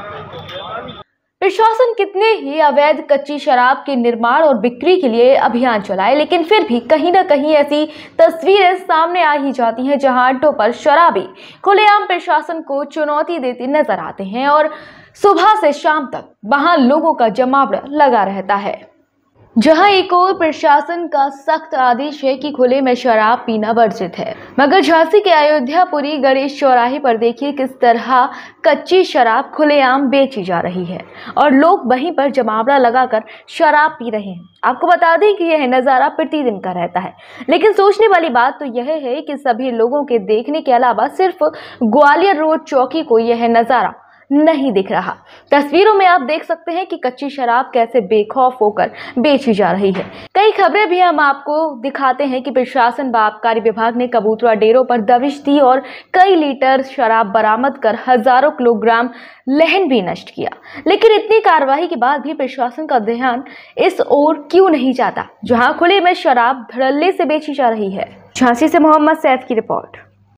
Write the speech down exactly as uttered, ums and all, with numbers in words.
प्रशासन कितने ही अवैध कच्ची शराब के निर्माण और बिक्री के लिए अभियान चलाए, लेकिन फिर भी कहीं ना कहीं ऐसी तस्वीरें सामने आ ही जाती हैं जहां अड्डों पर शराबी खुलेआम प्रशासन को चुनौती देते नजर आते हैं और सुबह से शाम तक वहां लोगों का जमावड़ा लगा रहता है। जहां एक और प्रशासन का सख्त आदेश है कि खुले में शराब पीना वर्जित है, मगर झांसी के अयोध्यापुरी गणेश चौराहे पर देखिए किस तरह कच्ची शराब खुलेआम बेची जा रही है और लोग वहीं पर जमावड़ा लगाकर शराब पी रहे हैं। आपको बता दें कि यह नज़ारा प्रतिदिन का रहता है, लेकिन सोचने वाली बात तो यह है कि सभी लोगों के देखने के अलावा सिर्फ ग्वालियर रोड चौकी को यह नज़ारा नहीं दिख रहा। तस्वीरों में आप देख सकते हैं कि कच्ची शराब कैसे बेखौफ होकर बेची जा रही है। कई खबरें भी हम आपको दिखाते हैं कि प्रशासन व आबकारी विभाग ने कबूतरा डेरों पर दबिश दी और कई लीटर शराब बरामद कर हजारों किलोग्राम लहन भी नष्ट किया, लेकिन इतनी कार्रवाई के बाद भी प्रशासन का ध्यान इस ओर क्यों नहीं जाता जहां खुले में शराब धड़ल्ले से बेची जा रही है। झांसी से मोहम्मद सैफ की रिपोर्ट।